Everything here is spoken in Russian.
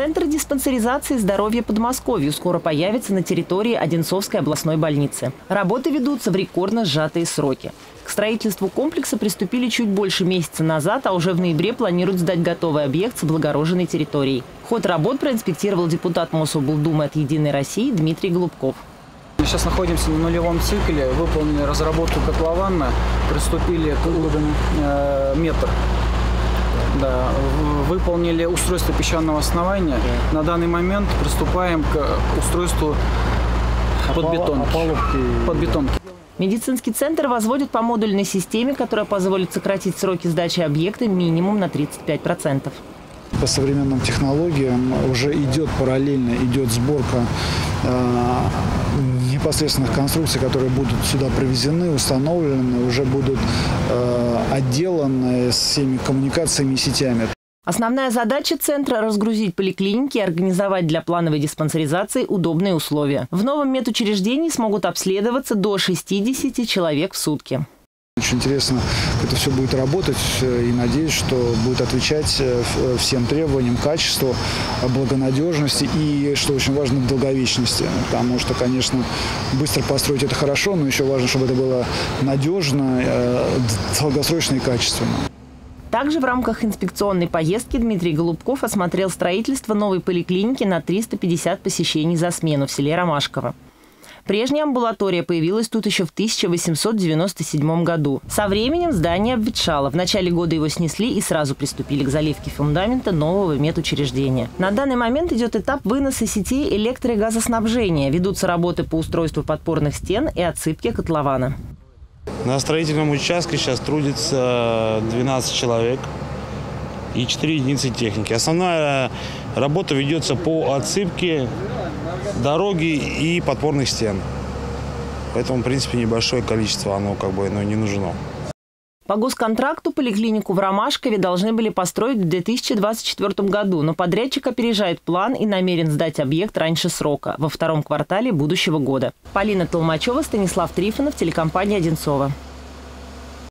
Центр диспансеризации здоровья Подмосковью скоро появится на территории Одинцовской областной больницы. Работы ведутся в рекордно сжатые сроки. К строительству комплекса приступили чуть больше месяца назад, а уже в ноябре планируют сдать готовый объект с облагороженной территорией. Ход работ проинспектировал депутат Мособлдумы от «Единой России» Дмитрий Голубков. Мы сейчас находимся на нулевом цикле, выполнили разработку котлована, приступили к выводу метр. Да, выполнили устройство песчаного основания. На данный момент приступаем к устройству подбетонки. Медицинский центр возводит по модульной системе, которая позволит сократить сроки сдачи объекта минимум на 35%. По современным технологиям уже параллельно идет сборка непосредственных конструкций, которые будут сюда привезены, установлены, уже будут отделаны всеми коммуникациями и сетями. Основная задача центра – разгрузить поликлиники и организовать для плановой диспансеризации удобные условия. В новом медучреждении смогут обследоваться до 60 человек в сутки. Очень интересно, как это все будет работать, и надеюсь, что будет отвечать всем требованиям качеству, благонадежности и, что очень важно, долговечности. Потому что, конечно, быстро построить это хорошо, но еще важно, чтобы это было надежно, долгосрочно и качественно. Также в рамках инспекционной поездки Дмитрий Голубков осмотрел строительство новой поликлиники на 350 посещений за смену в селе Ромашково. Прежняя амбулатория появилась тут еще в 1897 году. Со временем здание обветшало. В начале года его снесли и сразу приступили к заливке фундамента нового медучреждения. На данный момент идет этап выноса сетей электро- и газоснабжения. Ведутся работы по устройству подпорных стен и отсыпке котлована. На строительном участке сейчас трудится 12 человек и 4 единицы техники. Основная работа ведется по отсыпке дороги и подпорных стен. Поэтому, в принципе, небольшое количество оно не нужно. По госконтракту поликлинику в Ромашкове должны были построить в 2024 году, но подрядчик опережает план и намерен сдать объект раньше срока, во втором квартале будущего года. Полина Толмачева, Станислав Трифонов, телекомпания «Одинцова».